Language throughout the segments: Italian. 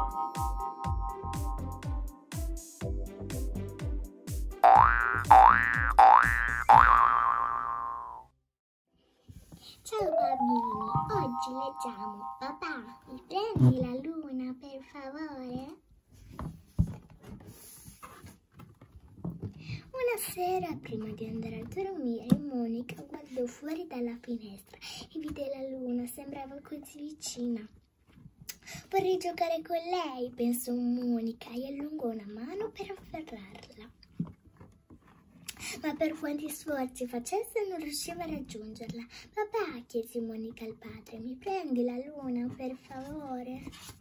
Ciao bambini, oggi leggiamo Papà, mi prendi la luna per favore? Una sera, prima di andare a dormire, Monica guardò fuori dalla finestra e vide la luna, sembrava così vicina. Vorrei giocare con lei, pensò Monica e allungò una mano per afferrarla. Ma per quanti sforzi facesse non riusciva a raggiungerla. Papà, chiese Monica al padre, mi prendi la luna per favore?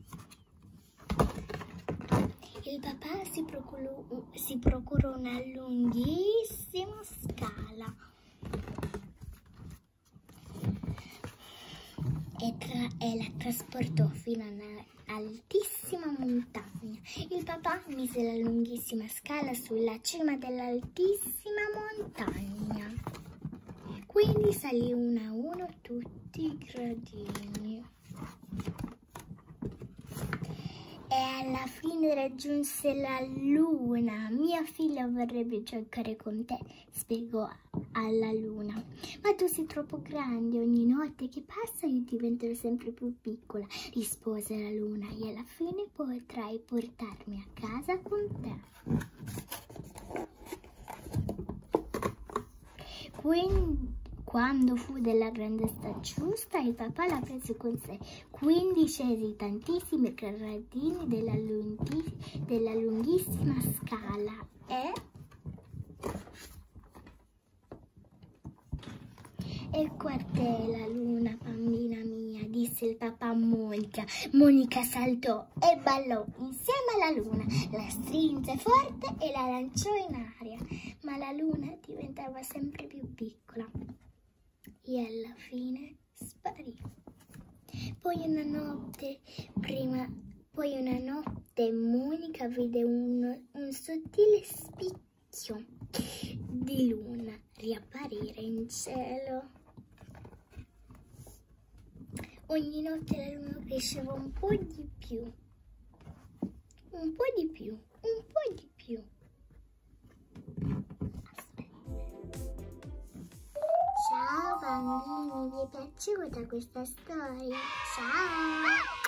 Il papà si procurò una lunghissima scala e la trasportò fino a un'altissima montagna. Il papà mise la lunghissima scala sulla cima dell'altissima montagna. Quindi salì uno a uno tutti i gradini. E alla fine raggiunse la luna. Mio figlio vorrebbe giocare con te, spiegò alla luna. Ma tu sei troppo grande, ogni notte che passa io divento sempre più piccola, rispose la luna, e alla fine potrai portarmi a casa con te. Quando fu della grandezza giusta, il papà la prese con sé. Quindi scese i tantissimi gradini della lunghissima scala Ecco a te la luna, bambina mia, disse il papà a Monica. Monica saltò e ballò insieme alla luna, la strinse forte e la lanciò in aria, ma la luna diventava sempre più piccola e alla fine sparì. Poi una notte Monica vide un sottile spicchio di luna riapparire in cielo. Ogni notte la luna cresceva un po' di più, un po' di più, un po' di più. Ciao bambini, vi è piaciuta questa storia? Ciao!